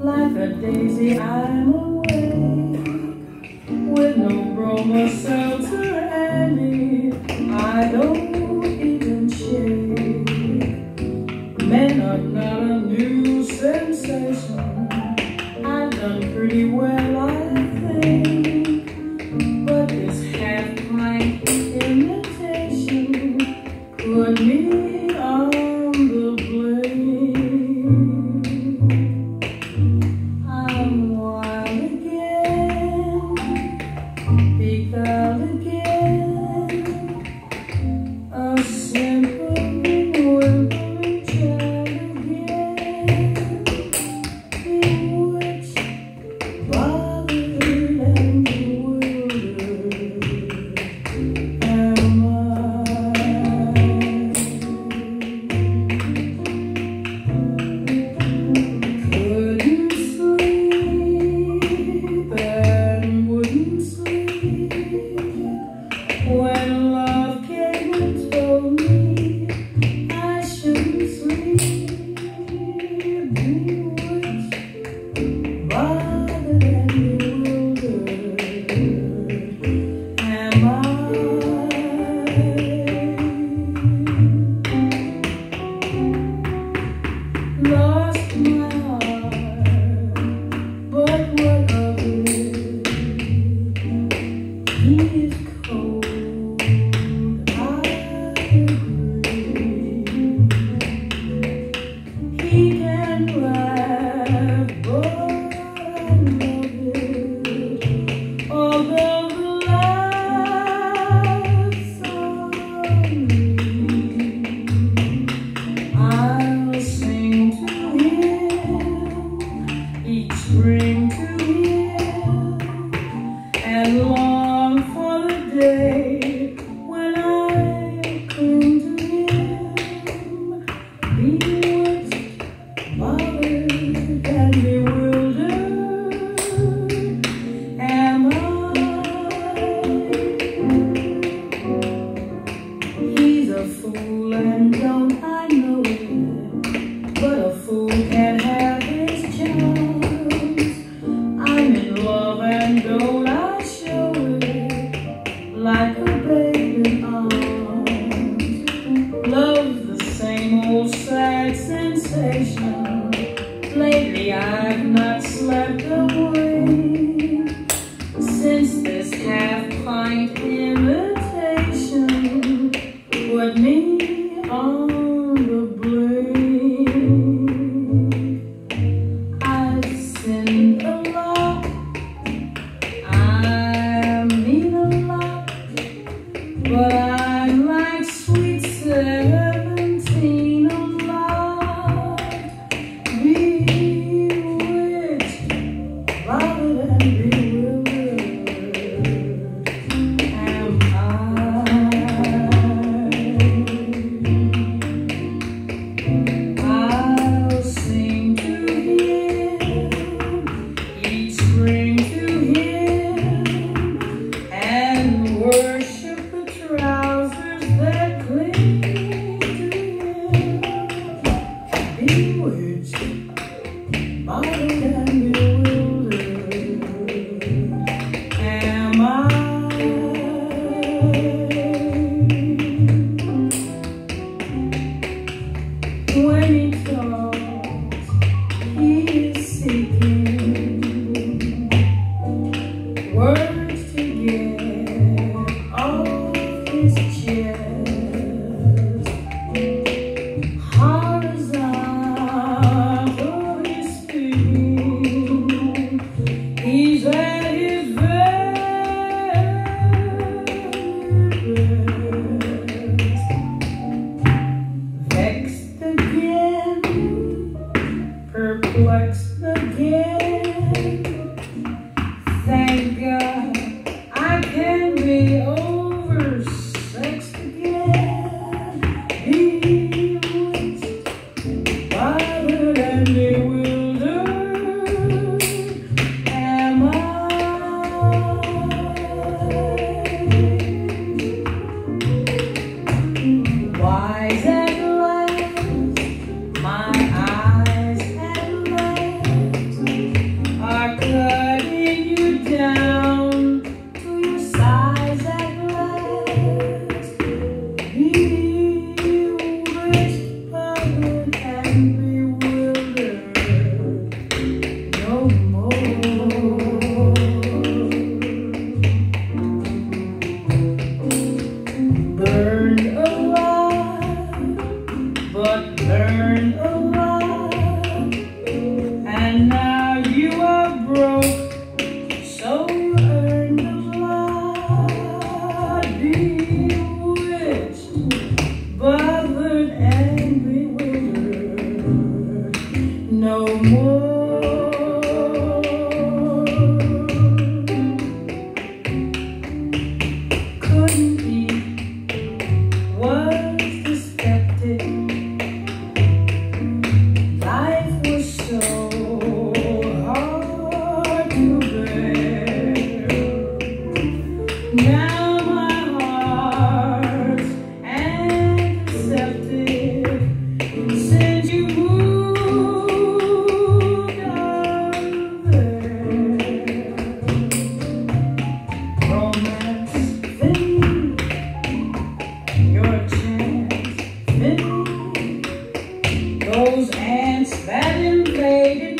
Like a daisy, I'm awake with no broom or seltzer handy. I don't even shake. Men are not a new sensation. I've done pretty well, I think. But this half-pint imitation put me on the blame. I'm wild again, beguiled again, a simple wimpling child again, bewitched, bothered and bewildered am I. Couldn't sleep and wouldn't sleep when love came and told me I shouldn't sleep. Bewitched, bothered and bewildered am I. Lost my heart, but what of it? He is cold, I agree. He can laugh, but I love it. Although the laugh's on me, I'll sing to him each spring to him and long for the day when I cling to him. Bewitched, bothered and bewildered am I. He's a fool and don't I know it, but a fool can't have his charms. I'm in love and don't I show it, like a babe in arms. Love's the same old sad sensation. Lately I've not slept away since this half-pint imitation put me on the blame. I've sinned a lot, I mean a lot, but I'm like sweet 17 unlocked, bewitched, bothered and bewildered am I. I'll sing to him each spring to him and worship the trousers that cling to him. Bewitched, bothered and bewildered am I. When he talks, he is seeking words to get off his chest. Horizontally speaking, he's at his very best. Vexed again, perplexed again. Thank God I can be oversexed again. Bewitched, bothered and bewildered am I. Wise at last, my eyes at last And now you are broke, so you earn the blood, bewitched, bothered and bewildered, no more. Couldn't be, was dyspeptic. Life was so hard to bear. Now my heart's antiseptic since you moved out there. Romance thin, your chance thin. Those ants that invaded